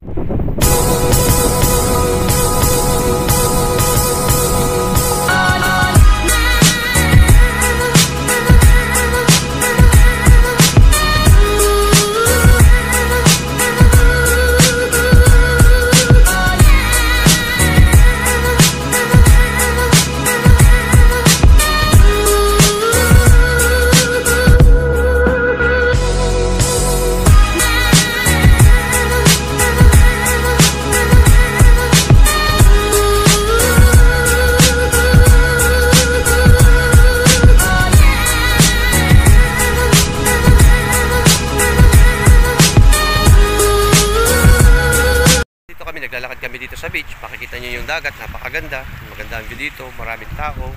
Naglalakad kami dito sa beach, pakikita nyo yung dagat, napakaganda, maganda ang view dito, maraming tao.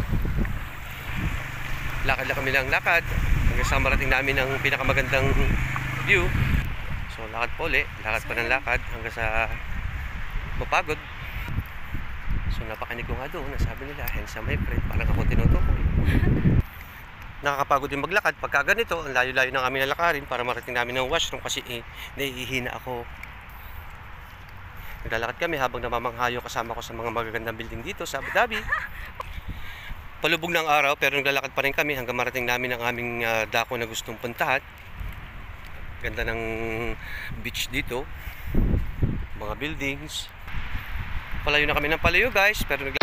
Lakad lang kami ng lakad hanggang sa marating namin ang pinakamagandang view. So lakad po ulit, lakad pa ng lakad hanggang sa mapagod. So napakanig ko nga doon, nasabi nila, handsome my friend, parang ako tinutukoy. Nakakapagod din maglakad pagka ganito, ang layo-layo na kami nalakarin para marating namin ng washroom kasi nahihina ako. Naglalakad kami habang namamanghayo kasama ko sa mga magagandang building dito sa Abu Dhabi. Palubog ng araw pero naglalakad pa rin kami hanggang marating namin ang aming dako na gustong puntahan. Ganda ng beach dito. Mga buildings. Palayo na kami ng palayo guys pero